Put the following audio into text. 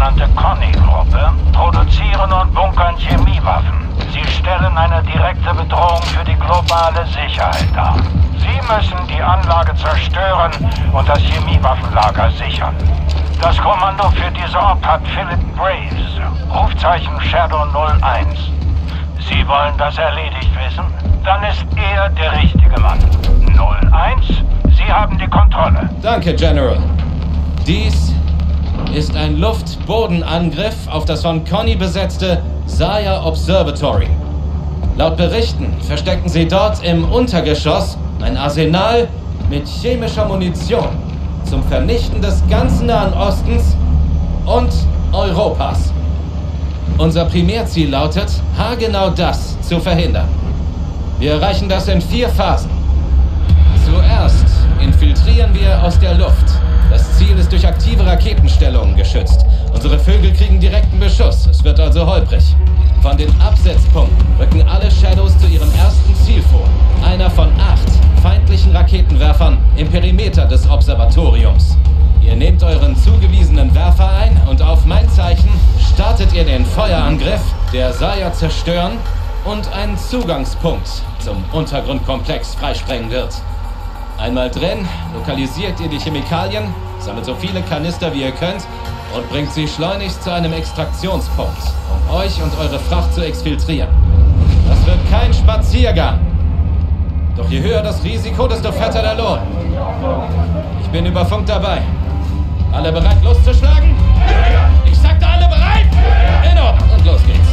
sogenannte Connie-Gruppe produzieren und bunkern Chemiewaffen. Sie stellen eine direkte Bedrohung für die globale Sicherheit dar. Sie müssen die Anlage zerstören und das Chemiewaffenlager sichern. Das Kommando für diese Op hat Philip Graves, Rufzeichen Shadow 01. Sie wollen das erledigt wissen? Dann ist er der richtige Mann. 01, Sie haben die Kontrolle. Danke, General. Dies ist ein Luft-Boden-Angriff auf das von Connie besetzte Saya Observatory. Laut Berichten verstecken sie dort im Untergeschoss ein Arsenal mit chemischer Munition zum Vernichten des ganzen Nahen Ostens und Europas. Unser Primärziel lautet, haargenau das zu verhindern. Wir erreichen das in 4 Phasen. Zuerst infiltrieren wir aus der Luft. Das Ziel ist durch aktive Raketenstellungen geschützt. Unsere Vögel kriegen direkten Beschuss. Es wird also holprig. Von den Absetzpunkten rücken alle Shadows zu ihrem ersten Ziel vor. Einer von 8 feindlichen Raketenwerfern im Perimeter des Observatoriums. Ihr nehmt euren zugewiesenen Werfer ein und auf mein Zeichen startet ihr den Feuerangriff, der Saya zerstören und einen Zugangspunkt zum Untergrundkomplex freisprengen wird. Einmal drin, lokalisiert ihr die Chemikalien, sammelt so viele Kanister wie ihr könnt und bringt sie schleunigst zu einem Extraktionspunkt, um euch und eure Fracht zu exfiltrieren. Das wird kein Spaziergang. Doch je höher das Risiko, desto fetter der Lohn. Ich bin über Funk dabei. Alle bereit, loszuschlagen? Ich sagte, alle bereit? In Ordnung, und los geht's.